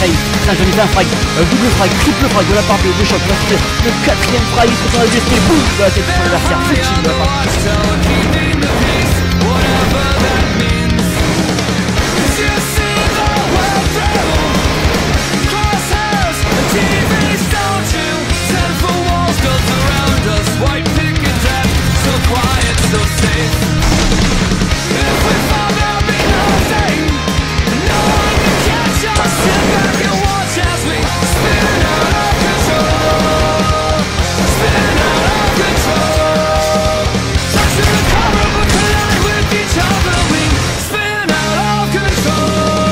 pareil. Putain, j'en ai fait un frag, double frag, triple frag de la part de Choc. Là, c'est le quatrième frag, il se dans la DST, boum, de la tête de son adversaire. Full team de la part de white picket death, so quiet, so safe. If we fall down behind, no one can catch us. Sit back and watch as we spin out of control. Spin out of control. Try to recover but collide with each other. We spin out of control.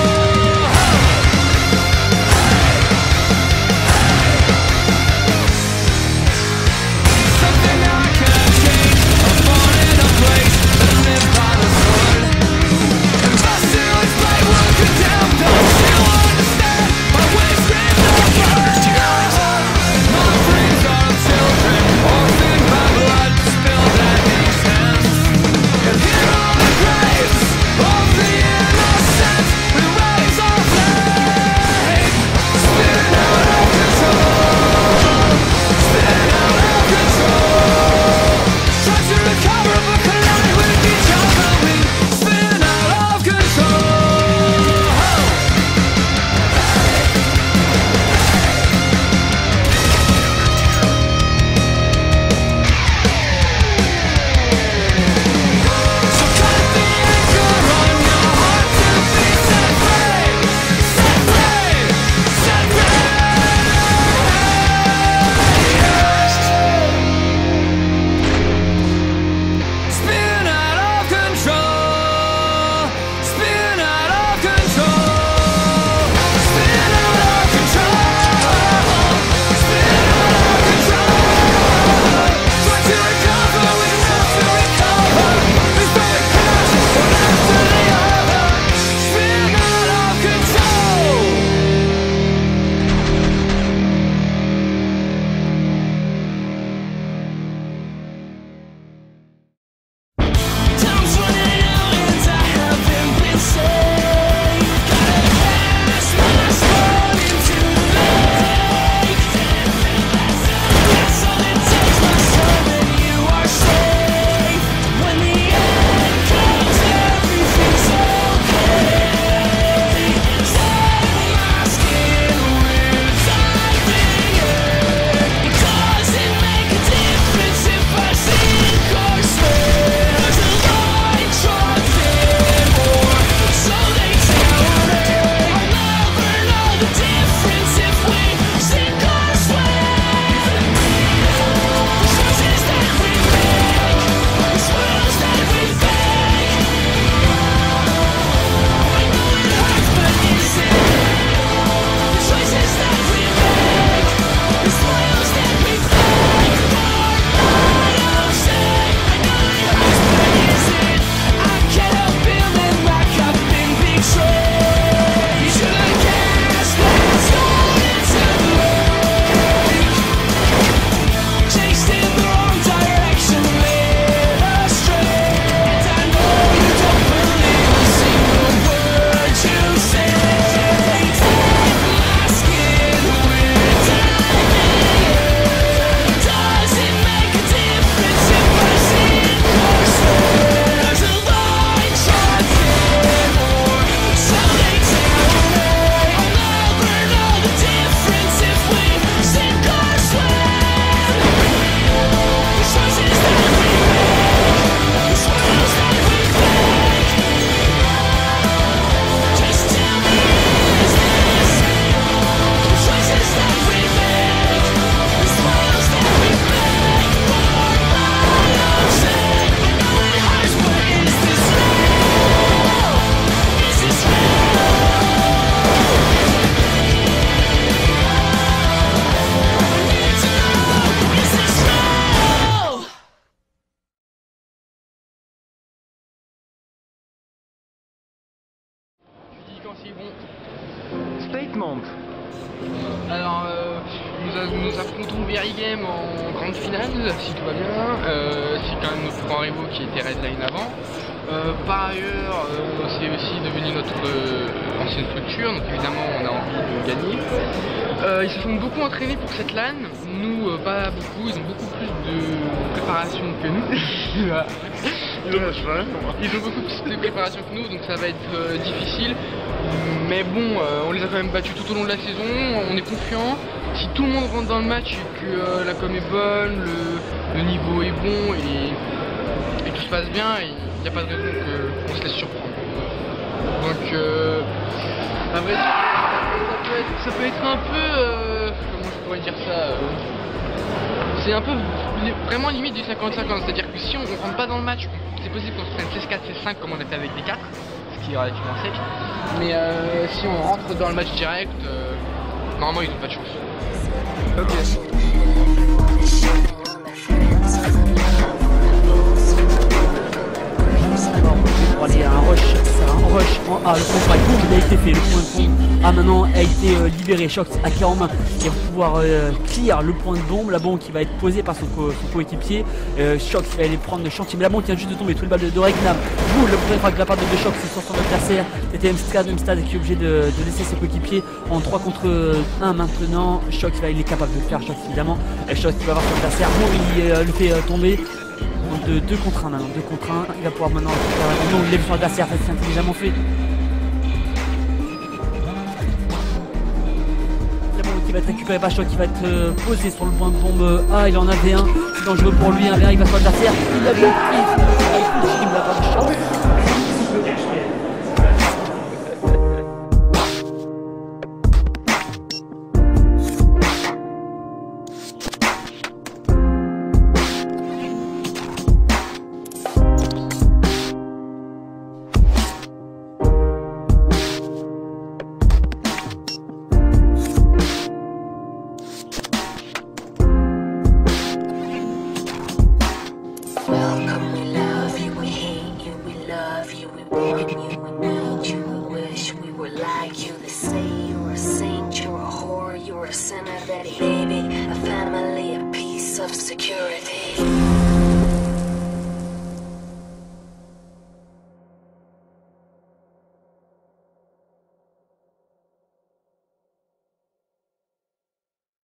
Statement. Alors, nous affrontons Berry Game en grande finale, si tout va bien. C'est quand même notre grand rivaux qui était redline avant. Par ailleurs, c'est aussi devenu notre ancienne structure, donc évidemment on a envie de gagner. Ils se sont beaucoup entraînés pour cette LAN, nous pas beaucoup, ils ont beaucoup plus de préparation que nous. Ils ont beaucoup plus de préparation que nous, donc ça va être difficile. Mais bon, on les a quand même battus tout au long de la saison, on est confiant. Si tout le monde rentre dans le match et que la com est bonne, le niveau est bon et tout se passe bien, il n'y a pas de raison qu'on se laisse surprendre. Donc, à vrai dire, ça peut être un peu, comment je pourrais dire ça, c'est un peu vraiment limite du 50-50, c'est-à-dire que si on ne rentre pas dans le match, c'est possible qu'on se prenne 16-4, 16-5 comme on a fait avec les 4, ce qui est relativement sec, mais si on rentre dans le match direct, normalement ils n'ont pas de chance. Ok. Pour aller à un rush, c'est un rush en A, le point de boom, il a été fait, le point de bombe A maintenant a été libéré, Shox à clé en main, il va pouvoir clear le point de bombe, la bombe qui va être posée par son coéquipier, Shox va aller prendre le chantier, mais la bombe qui vient juste de tomber, toutes les balles de Regnam, boum, le premier frag de la part de Shox, c'est sur son adversaire, c'était Mstad qui est obligé de laisser ses coéquipiers en 3 contre 1 maintenant, Shox il est capable de le faire, Shox évidemment, et Shox qui va avoir son adversaire, bon il le fait tomber, de 2 contre 1 maintenant, 2 contre 1, il va pouvoir maintenant faire il lève son adversaire, c'est intelligemment fait. La bombe qui va être récupérée par Shox, qui va être posé sur le point de bombe A, il en avait un, c'est dangereux pour lui, un verre, il va sur l'adversaire, il a bien pris, il va pas de Shox. Baby, a family, a piece of security.